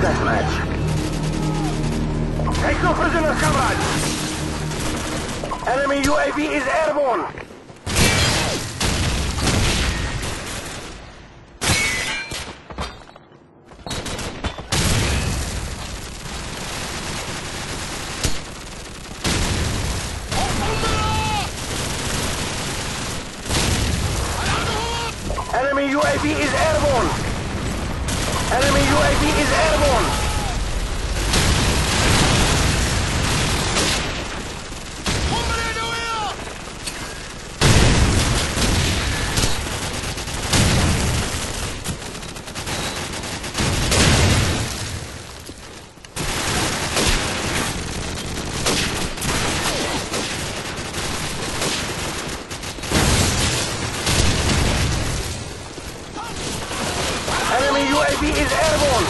deathmatch. Take no prisoners, comrades! Enemy UAV is airborne! Enemy UAV is airborne! Enemy UAV is airborne! UAV is airborne!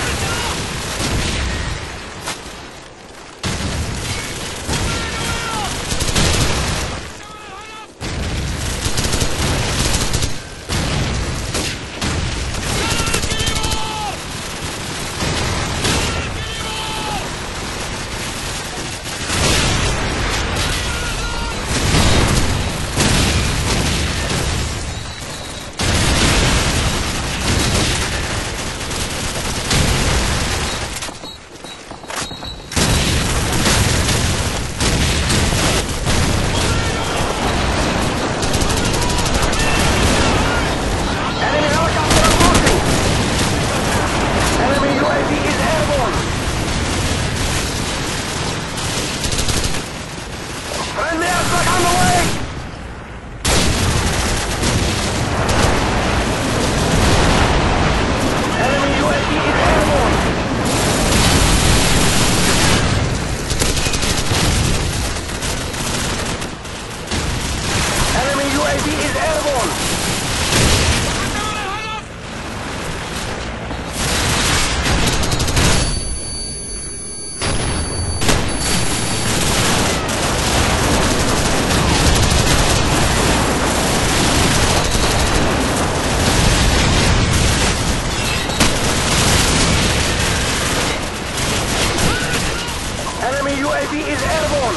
UAV is airborne!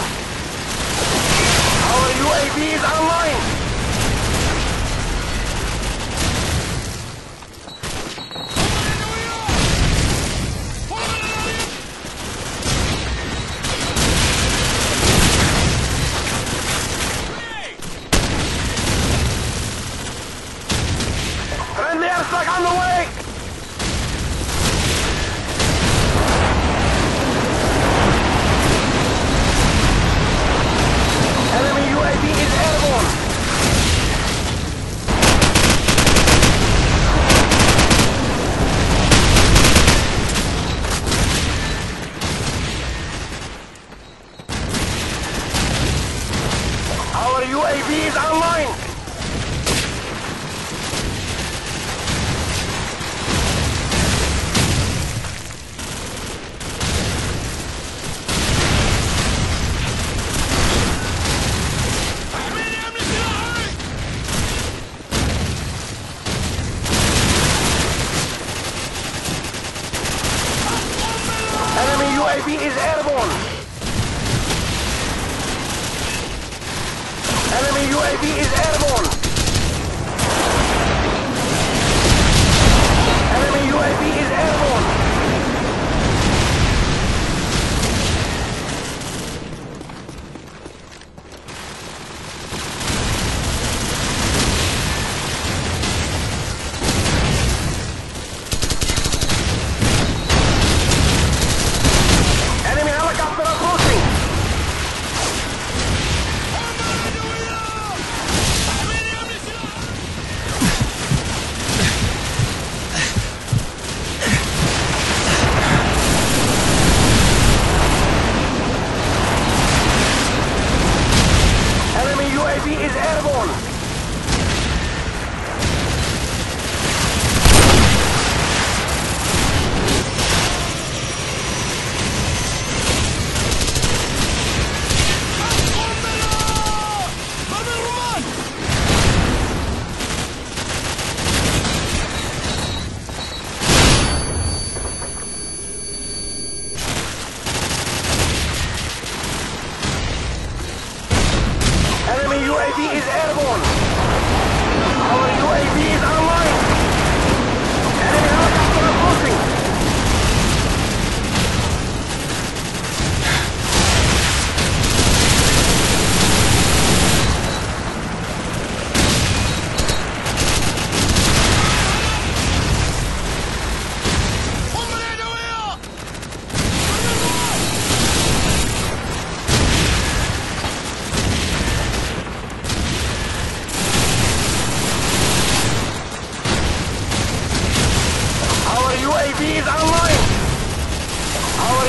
Our UAV is online! Friendly airstrike on the way! Enemy UAV is airborne! Our UAV is online!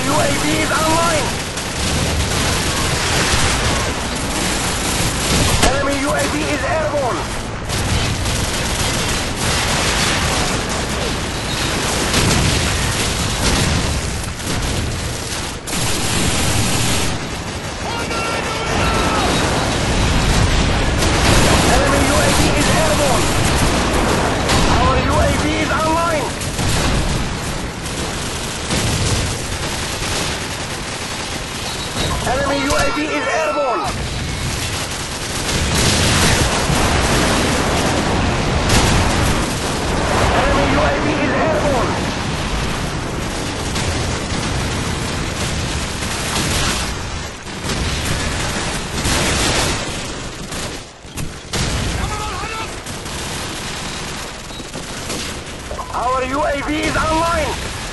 UAV is online. Enemy UAV is airborne. Enemy UAV is airborne. Our UAV is online. Enemy UAV is airborne. Enemy UAV is airborne. Our UAV is online.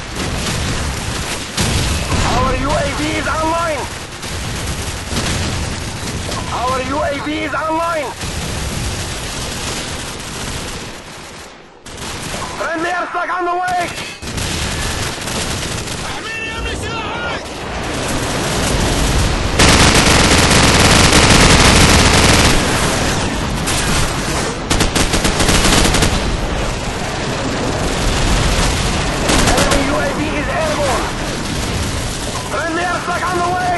Our UAV is online. Our UAV is online. Friendly airstrike on the way. Enemy UAV is airborne. Friendly airstrike on the way.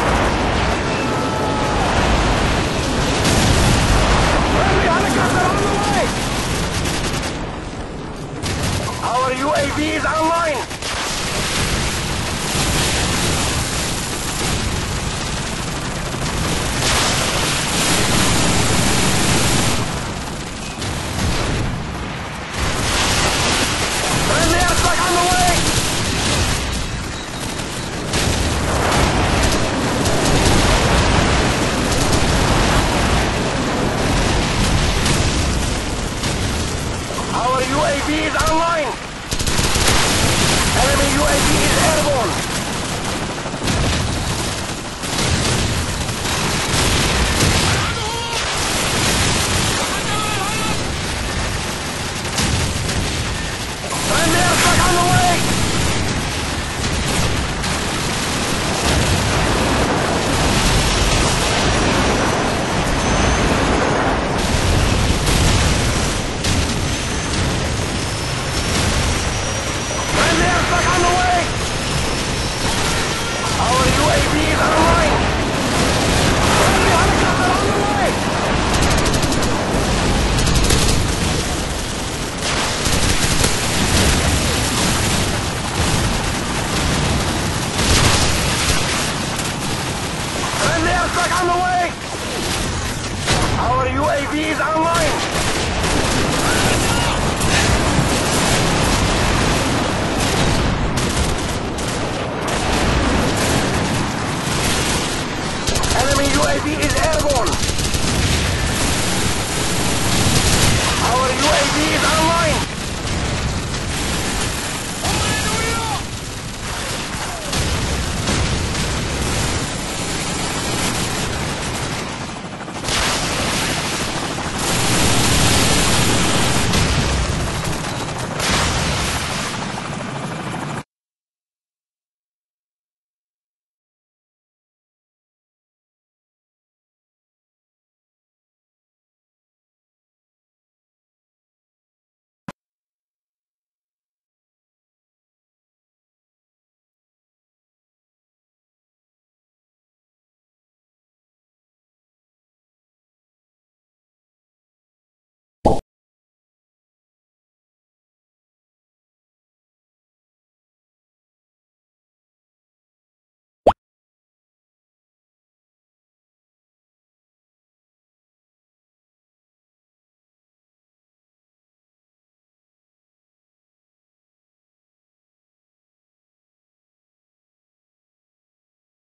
Friendly helicopter on the way. Our UAV is online. Friendly airstrike on the way. Our UAV is online. Enemy UAV is airborne.